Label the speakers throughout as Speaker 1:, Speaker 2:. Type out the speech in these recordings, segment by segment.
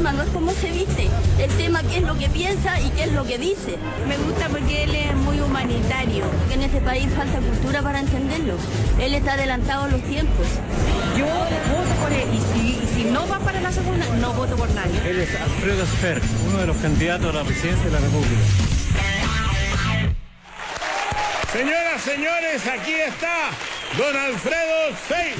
Speaker 1: tema no es cómo se viste, el tema qué es lo que piensa y qué es lo que dice.
Speaker 2: Me gusta porque él es muy humanitario.
Speaker 1: Porque en este país falta cultura para entenderlo. Él está adelantado a los tiempos.
Speaker 2: Yo voto por él y si no va para la segunda, no voto por nadie.
Speaker 3: Él es Alfredo Sfer, uno de los candidatos a la presidencia de la República.
Speaker 4: Señoras, señores, aquí está don Alfredo Sfer.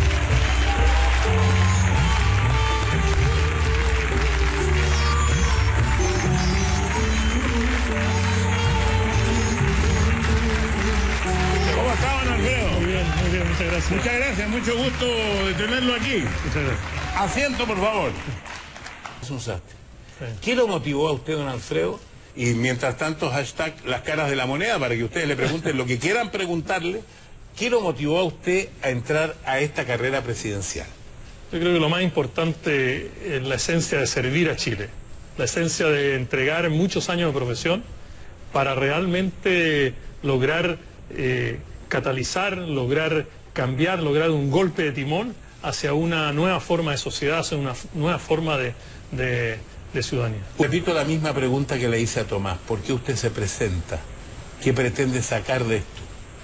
Speaker 4: ¿Cómo está, don Alfredo?
Speaker 3: Muy bien, muchas gracias.
Speaker 4: Muchas gracias, mucho gusto de tenerlo aquí.
Speaker 3: Muchas gracias.
Speaker 4: Asiento, por favor. Es un sastre. ¿Qué lo motivó a usted, don Alfredo? Y mientras tanto, hashtag las caras de la moneda, para que ustedes le pregunten lo que quieran preguntarle. ¿Qué lo motivó a usted a entrar a esta carrera presidencial?
Speaker 3: Yo creo que lo más importante es la esencia de servir a Chile. La esencia de entregar muchos años de profesión para realmente lograr catalizar, lograr cambiar, lograr un golpe de timón hacia una nueva forma de sociedad, hacia una nueva forma de ciudadanía.
Speaker 4: Repito la misma pregunta que le hice a Tomás. ¿Por qué usted se presenta? ¿Qué pretende sacar de esto?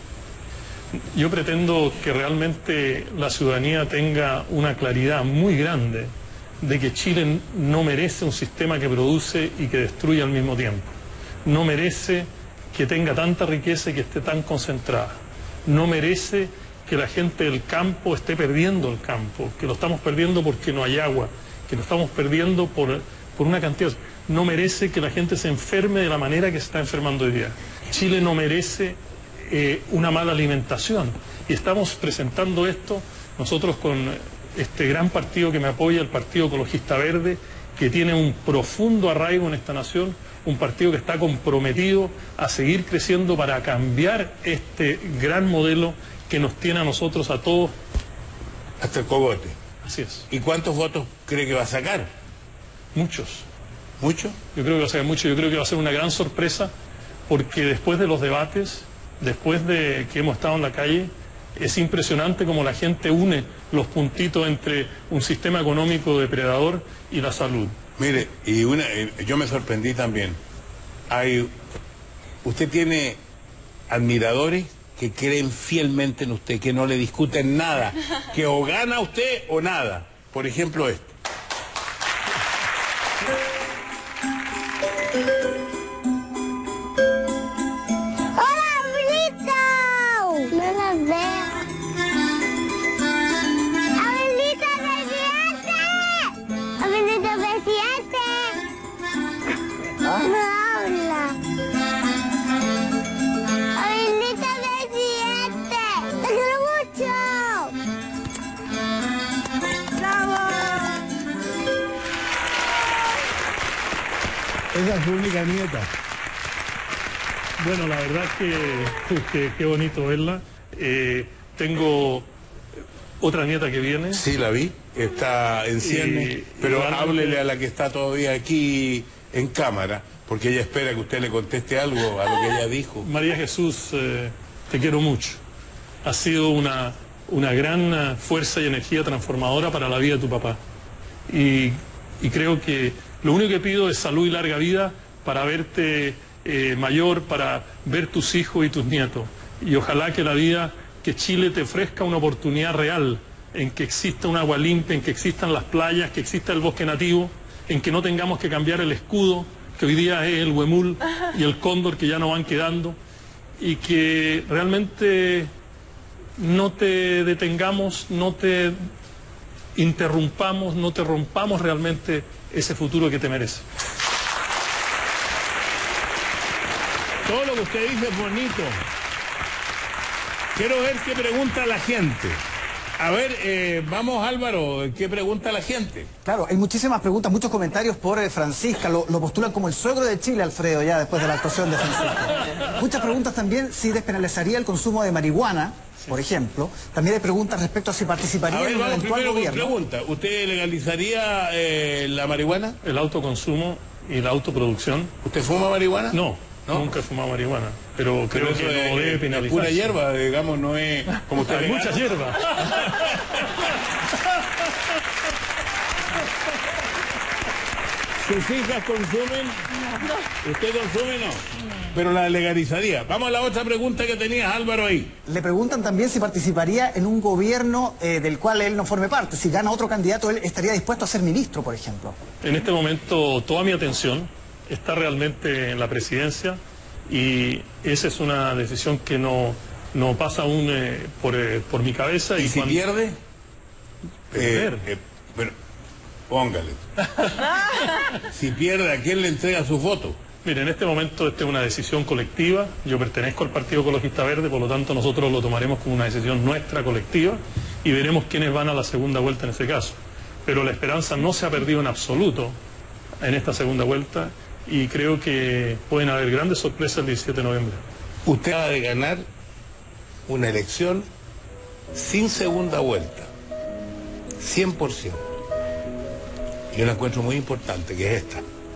Speaker 3: Yo pretendo que realmente la ciudadanía tenga una claridad muy grande de que Chile no merece un sistema que produce y que destruye al mismo tiempo. No merece que tenga tanta riqueza y que esté tan concentrada. No merece que la gente del campo esté perdiendo el campo, que lo estamos perdiendo porque no hay agua, que lo estamos perdiendo por una cantidad. No merece que la gente se enferme de la manera que se está enfermando hoy día. Chile no merece una mala alimentación. Y estamos presentando esto nosotros con este gran partido que me apoya, el Partido Ecologista Verde, que tiene un profundo arraigo en esta nación, un partido que está comprometido a seguir creciendo para cambiar este gran modelo que nos tiene a nosotros, a todos.
Speaker 4: Hasta el cogote.
Speaker 3: Así es.
Speaker 4: ¿Y cuántos votos cree que va a sacar?
Speaker 3: Muchos.
Speaker 4: ¿Mucho?
Speaker 3: Yo creo que va a ser mucho, yo creo que va a ser una gran sorpresa, porque después de los debates, después de que hemos estado en la calle, es impresionante cómo la gente une los puntitos entre un sistema económico depredador y la salud.
Speaker 4: Mire, y yo me sorprendí también. Usted tiene admiradores que creen fielmente en usted, que no le discuten nada, que o gana usted o nada. Por ejemplo, este.
Speaker 5: Esa es su única nieta.
Speaker 3: Bueno, la verdad que qué bonito verla. Tengo otra nieta que viene.
Speaker 4: Sí, la vi, está en ciernes, pero háblele a la que está todavía aquí en cámara, porque ella espera que usted le conteste algo a lo que ella dijo.
Speaker 3: María Jesús, te quiero mucho. Has sido una gran fuerza y energía transformadora para la vida de tu papá. Y creo que lo único que pido es salud y larga vida para verte mayor, para ver tus hijos y tus nietos. Y ojalá que Chile te ofrezca una oportunidad real en que exista un agua limpia, en que existan las playas, que exista el bosque nativo, en que no tengamos que cambiar el escudo, que hoy día es el huemul y el cóndor que ya no van quedando, y que realmente no te detengamos, no te interrumpamos, no te rompamos realmente ese futuro que te merece.
Speaker 4: Todo lo que usted dice es bonito. Quiero ver qué pregunta la gente. A ver, vamos Álvaro, ¿qué pregunta la gente?
Speaker 6: Claro, hay muchísimas preguntas, muchos comentarios por Francisca, lo postulan como el suegro de Chile, Alfredo, ya después de la actuación de Francisca. Muchas preguntas también si despenalizaría el consumo de marihuana, por ejemplo. También hay preguntas respecto a si participaría en un eventual gobierno.
Speaker 4: Pregunta, ¿usted legalizaría la marihuana?
Speaker 3: El autoconsumo y la autoproducción.
Speaker 4: ¿Usted fuma marihuana?
Speaker 3: No. Nunca he fumado marihuana, pero creo que no debe penalizarse.
Speaker 4: Es pura hierba, digamos, no es como usted.
Speaker 3: Hay mucha hierba.
Speaker 4: ¿Sus hijas consumen? No. ¿Usted consume? No. Pero la legalizaría. Vamos a la otra pregunta que tenías, Álvaro, ahí.
Speaker 6: Le preguntan también si participaría en un gobierno del cual él no forme parte. Si gana otro candidato, él estaría dispuesto a ser ministro, por ejemplo.
Speaker 3: En este momento toda mi atención está realmente en la presidencia y esa es una decisión que no pasa aún por mi cabeza.
Speaker 4: ¿Y si pierde? Bueno, póngale. Si pierde, ¿a quién le entrega su voto?
Speaker 3: Mire, en este momento esta es una decisión colectiva. Yo pertenezco al Partido Ecologista Verde, por lo tanto nosotros lo tomaremos como una decisión nuestra colectiva y veremos quiénes van a la segunda vuelta en ese caso. Pero la esperanza no se ha perdido en absoluto en esta segunda vuelta y creo que pueden haber grandes sorpresas el 17 de noviembre.
Speaker 4: Usted acaba de ganar una elección sin segunda vuelta, 100%. Yo la encuentro muy importante, que es esta.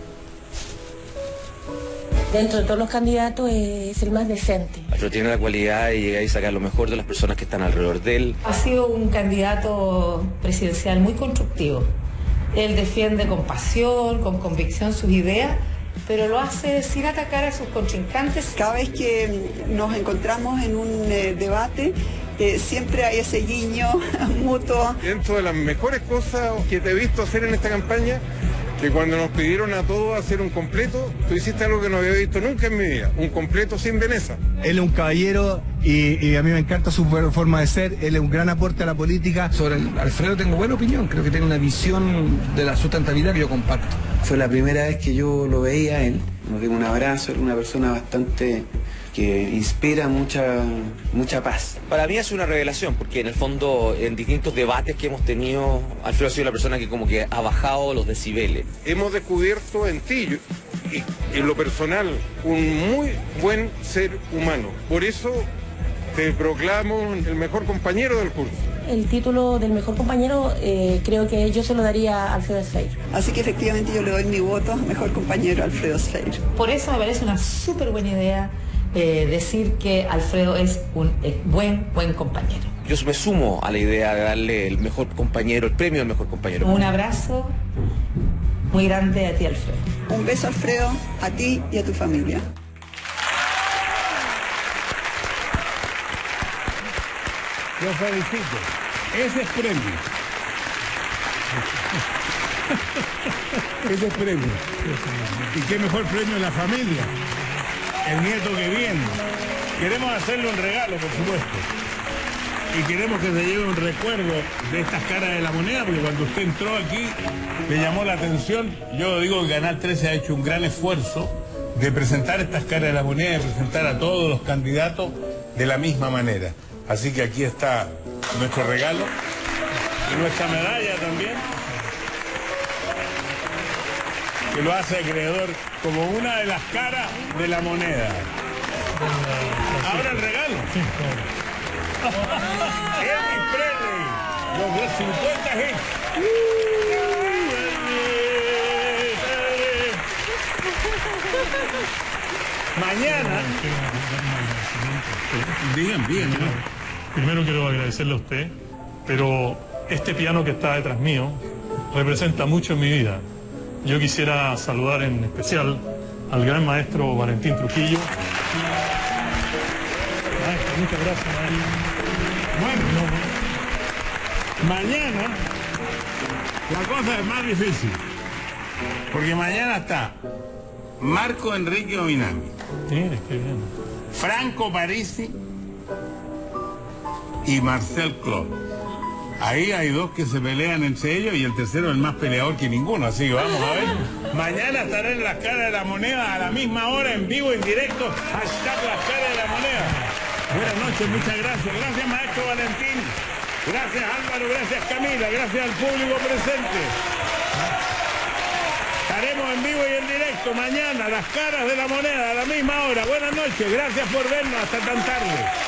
Speaker 7: Dentro de todos los candidatos es el más decente.
Speaker 8: Pero tiene la cualidad de llegar y sacar lo mejor de las personas que están alrededor de él.
Speaker 7: Ha sido un candidato presidencial muy constructivo. Él defiende con pasión, con convicción sus ideas, pero lo hace sin atacar a sus contrincantes.
Speaker 9: Cada vez que nos encontramos en un debate, siempre hay ese guiño mutuo.
Speaker 10: Dentro de las mejores cosas que te he visto hacer en esta campaña, que cuando nos pidieron a todos hacer un completo, tú hiciste algo que no había visto nunca en mi vida, un completo sin Veneza.
Speaker 5: Él es un caballero y a mí me encanta su forma de ser, él es un gran aporte a la política.
Speaker 11: Sobre Alfredo tengo buena opinión, creo que tiene una visión de la sustentabilidad que yo comparto.
Speaker 12: Fue la primera vez que yo lo veía a él, nos dimos un abrazo, era una persona bastante que inspira mucha paz.
Speaker 8: Para mí es una revelación, porque en el fondo, en distintos debates que hemos tenido, Alfredo ha sido la persona que como que ha bajado los decibeles.
Speaker 10: Hemos descubierto en ti, y en lo personal, un muy buen ser humano. Por eso te proclamo el mejor compañero del curso.
Speaker 7: El título del mejor compañero creo que yo se lo daría a Alfredo Sfeir.
Speaker 9: Así que efectivamente yo le doy mi voto, mejor compañero Alfredo Sfeir.
Speaker 7: Por eso me parece una súper buena idea decir que Alfredo es un buen compañero.
Speaker 8: Yo me sumo a la idea de darle el mejor compañero, el premio al mejor compañero.
Speaker 7: Un abrazo muy grande a ti, Alfredo.
Speaker 9: Un beso, Alfredo, a ti y a tu familia.
Speaker 4: Yo felicito. Ese es premio. Ese es premio. Y qué mejor premio en la familia. El nieto que viene. Queremos hacerle un regalo, por supuesto. Y queremos que se lleve un recuerdo de estas caras de la moneda, porque cuando usted entró aquí, le llamó la atención. Yo digo que Canal 13 ha hecho un gran esfuerzo de presentar estas caras de la moneda, de presentar a todos los candidatos de la misma manera. Así que aquí está nuestro regalo y nuestra medalla también, que lo hace acreedor como una de las caras de la moneda. Ahora el regalo. Elvis Presley, los 50 hits. Mañana. Bien.
Speaker 3: Primero quiero agradecerle a usted, pero este piano que está detrás mío representa mucho en mi vida. Yo quisiera saludar en especial al gran maestro Valentín Trujillo. Maestro, muchas gracias, maestro.
Speaker 4: Bueno, mañana la cosa es más difícil, porque mañana está Marco Enrique Ominami,
Speaker 3: Mire, qué bien.
Speaker 4: Franco Parisi y Marcel Claude. Ahí hay dos que se pelean entre ellos y el tercero es el más peleador que ninguno, así que vamos a ver. Mañana estaré en las caras de la moneda a la misma hora, en vivo, en directo, hashtag las caras de la moneda. Buenas noches, muchas gracias. Gracias, maestro Valentín. Gracias, Álvaro. Gracias, Camila. Gracias al público presente. Estaremos en vivo y en directo mañana, las caras de la moneda a la misma hora. Buenas noches. Gracias por vernos hasta tan tarde.